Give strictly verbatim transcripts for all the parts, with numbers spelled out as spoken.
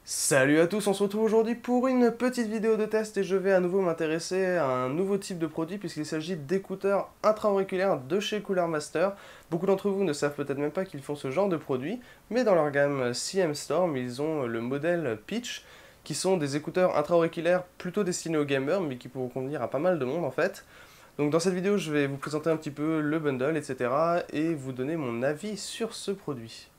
Salut à tous, on se retrouve aujourd'hui pour une petite vidéo de test et je vais à nouveau m'intéresser à un nouveau type de produit puisqu'il s'agit d'écouteurs intra-auriculaires de chez Cooler Master. Beaucoup d'entre vous ne savent peut-être même pas qu'ils font ce genre de produit, mais dans leur gamme C M Storm, ils ont le modèle Pitch qui sont des écouteurs intra-auriculaires plutôt destinés aux gamers mais qui pourront convenir à pas mal de monde en fait. Donc dans cette vidéo, je vais vous présenter un petit peu le bundle, et cetera et vous donner mon avis sur ce produit.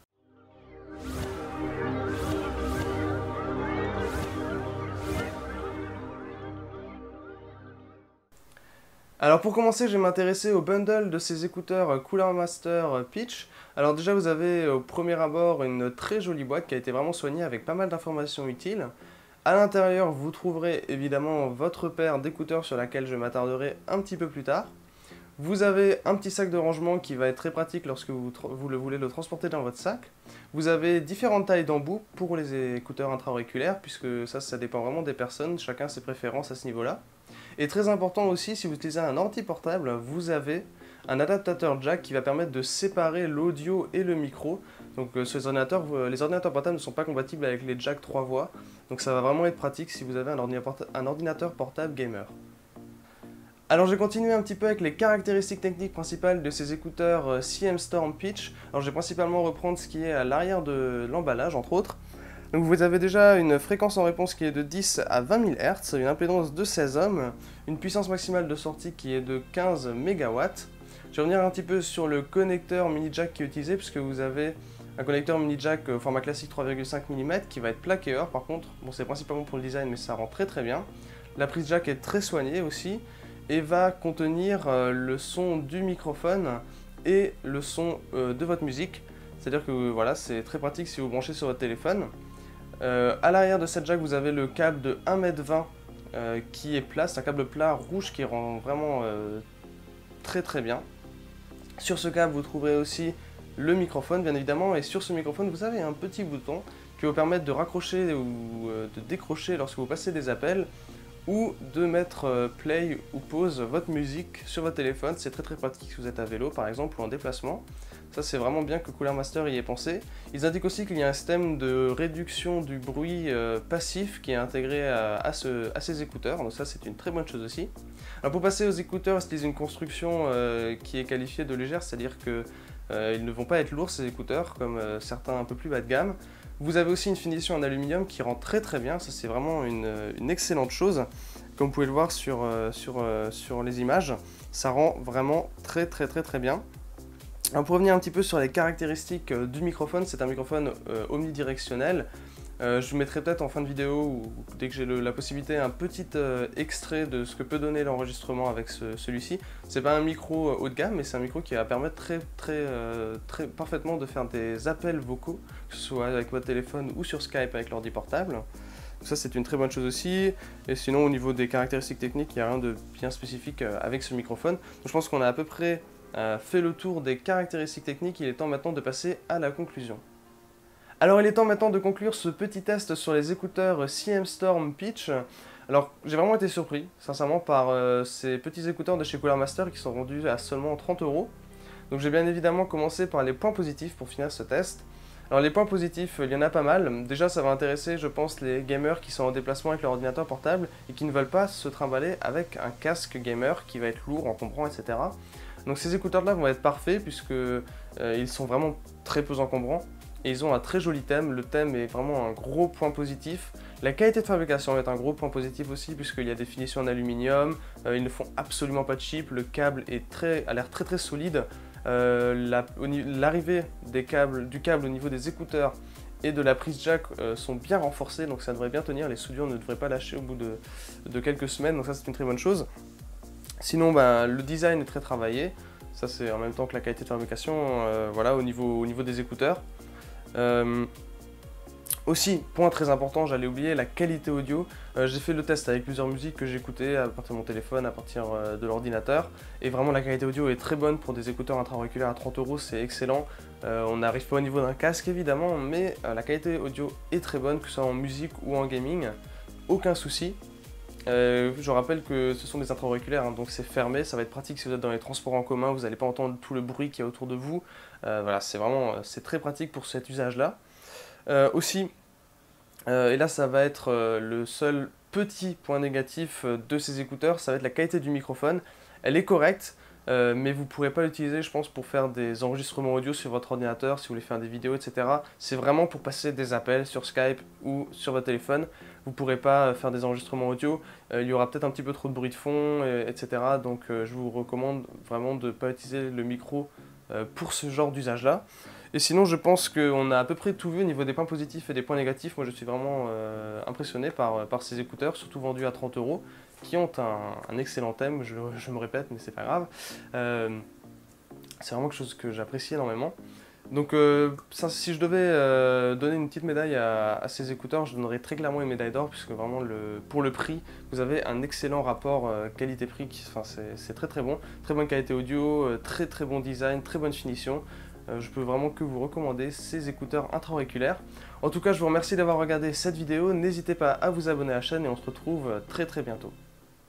Alors pour commencer, je vais m'intéresser au bundle de ces écouteurs Cooler Master Pitch. Alors déjà, vous avez au premier abord une très jolie boîte qui a été vraiment soignée avec pas mal d'informations utiles. À l'intérieur, vous trouverez évidemment votre paire d'écouteurs sur laquelle je m'attarderai un petit peu plus tard. Vous avez un petit sac de rangement qui va être très pratique lorsque vous, vous le voulez le transporter dans votre sac. Vous avez différentes tailles d'embout pour les écouteurs intra-auriculaires, puisque ça, ça dépend vraiment des personnes, chacun ses préférences à ce niveau-là. Et très important aussi, si vous utilisez un ordi portable, vous avez un adaptateur jack qui va permettre de séparer l'audio et le micro. Donc euh, sur les ordinateurs, euh, les ordinateurs portables ne sont pas compatibles avec les jacks trois voix. Donc ça va vraiment être pratique si vous avez un, ordinateur porta un ordinateur portable gamer. Alors je vais continuer un petit peu avec les caractéristiques techniques principales de ces écouteurs euh, C M Storm Pitch. Alors je vais principalement reprendre ce qui est à l'arrière de l'emballage entre autres. Donc vous avez déjà une fréquence en réponse qui est de dix à vingt mille hertz, une impédance de seize ohms, une puissance maximale de sortie qui est de quinze mégawatts. Je vais revenir un petit peu sur le connecteur mini jack qui est utilisé, puisque vous avez un connecteur mini jack au format classique trois virgule cinq millimètres qui va être plaqué or par contre. Bon, c'est principalement pour le design mais ça rend très très bien. La prise jack est très soignée aussi et va contenir euh, le son du microphone et le son euh, de votre musique. C'est-à-dire que voilà, c'est très pratique si vous branchez sur votre téléphone. Euh, à l'arrière de cette jack, vous avez le câble de un mètre vingt euh, qui est plat, c'est un câble plat rouge qui rend vraiment euh, très très bien. Sur ce câble, vous trouverez aussi le microphone, bien évidemment, et sur ce microphone, vous avez un petit bouton qui va vous permettre de raccrocher ou euh, de décrocher lorsque vous passez des appels, ou de mettre euh, play ou pause votre musique sur votre téléphone. C'est très très pratique si vous êtes à vélo par exemple ou en déplacement. Ça c'est vraiment bien que Cooler Master y ait pensé. Ils indiquent aussi qu'il y a un système de réduction du bruit euh, passif qui est intégré à, à, ce, à ces écouteurs, donc ça c'est une très bonne chose aussi. Alors pour passer aux écouteurs, ils utilisent une construction euh, qui est qualifiée de légère, c'est-à-dire que euh, ils ne vont pas être lourds ces écouteurs comme euh, certains un peu plus bas de gamme. Vous avez aussi une finition en aluminium qui rend très très bien, ça c'est vraiment une, une excellente chose. Comme vous pouvez le voir sur, euh, sur, euh, sur les images, ça rend vraiment très très très très bien. Alors pour revenir un petit peu sur les caractéristiques euh, du microphone, c'est un microphone euh, omnidirectionnel. Euh, je vous mettrai peut-être en fin de vidéo, ou dès que j'ai la possibilité, un petit euh, extrait de ce que peut donner l'enregistrement avec ce, celui-ci. C'est pas un micro euh, haut de gamme, mais c'est un micro qui va permettre très, très, euh, très parfaitement de faire des appels vocaux, que ce soit avec votre téléphone ou sur Skype avec l'ordi portable. Donc ça c'est une très bonne chose aussi. Et sinon au niveau des caractéristiques techniques, il n'y a rien de bien spécifique euh, avec ce microphone. Donc, je pense qu'on a à peu près euh, fait le tour des caractéristiques techniques. Il est temps maintenant de passer à la conclusion. Alors il est temps maintenant de conclure ce petit test sur les écouteurs C M Storm Pitch. Alors j'ai vraiment été surpris, sincèrement, par euh, ces petits écouteurs de chez Cooler Master qui sont vendus à seulement trente euros. Donc j'ai bien évidemment commencé par les points positifs pour finir ce test. Alors les points positifs, il y en a pas mal. Déjà ça va intéresser, je pense, les gamers qui sont en déplacement avec leur ordinateur portable et qui ne veulent pas se trimballer avec un casque gamer qui va être lourd, encombrant, et cetera. Donc ces écouteurs-là vont être parfaits puisque euh, ils sont vraiment très peu encombrants. Et ils ont un très joli thème, le thème est vraiment un gros point positif. La qualité de fabrication est un gros point positif aussi puisqu'il y a des finitions en aluminium, euh, ils ne font absolument pas de chip, le câble est très, a l'air très très solide. Euh, L'arrivée du câble au niveau des écouteurs et de la prise jack euh, sont bien renforcés, donc ça devrait bien tenir, les soudures ne devraient pas lâcher au bout de, de quelques semaines, donc ça c'est une très bonne chose. Sinon ben, le design est très travaillé, ça c'est en même temps que la qualité de fabrication, euh, voilà, au niveau, au niveau des écouteurs. Euh, aussi, point très important, j'allais oublier, la qualité audio. Euh, j'ai fait le test avec plusieurs musiques que j'écoutais à partir de mon téléphone, à partir euh, de l'ordinateur. Et vraiment la qualité audio est très bonne pour des écouteurs intra-auriculaires à trente euros, c'est excellent. Euh, on n'arrive pas au niveau d'un casque évidemment, mais euh, la qualité audio est très bonne, que ce soit en musique ou en gaming. Aucun souci. Euh, je rappelle que ce sont des intra-auriculaires, hein, donc c'est fermé, ça va être pratique si vous êtes dans les transports en commun, vous n'allez pas entendre tout le bruit qu'il y a autour de vous. Euh, voilà, c'est vraiment, c'est très pratique pour cet usage-là. Euh, aussi, Euh, et là, ça va être euh, le seul petit point négatif euh, de ces écouteurs, ça va être la qualité du microphone. Elle est correcte, euh, mais vous ne pourrez pas l'utiliser, je pense, pour faire des enregistrements audio sur votre ordinateur, si vous voulez faire des vidéos, et cetera. C'est vraiment pour passer des appels sur Skype ou sur votre téléphone. Vous ne pourrez pas faire des enregistrements audio. Euh, il y aura peut-être un petit peu trop de bruit de fond, et, etc. Donc, euh, je vous recommande vraiment de ne pas utiliser le micro euh, pour ce genre d'usage-là. Et sinon, je pense qu'on a à peu près tout vu au niveau des points positifs et des points négatifs. Moi, je suis vraiment euh, impressionné par, par ces écouteurs, surtout vendus à trente euros, qui ont un, un excellent thème, je, je me répète, mais c'est pas grave. Euh, c'est vraiment quelque chose que j'apprécie énormément. Donc, euh, ça, si je devais euh, donner une petite médaille à, à ces écouteurs, je donnerais très clairement une médaille d'or, puisque vraiment, le, pour le prix, vous avez un excellent rapport euh, qualité-prix. Enfin, c'est très très bon. Très bonne qualité audio, euh, très très bon design, très bonne finition. Euh, je peux vraiment que vous recommander ces écouteurs intra-auriculaires. En tout cas, je vous remercie d'avoir regardé cette vidéo. N'hésitez pas à vous abonner à la chaîne et on se retrouve très très bientôt.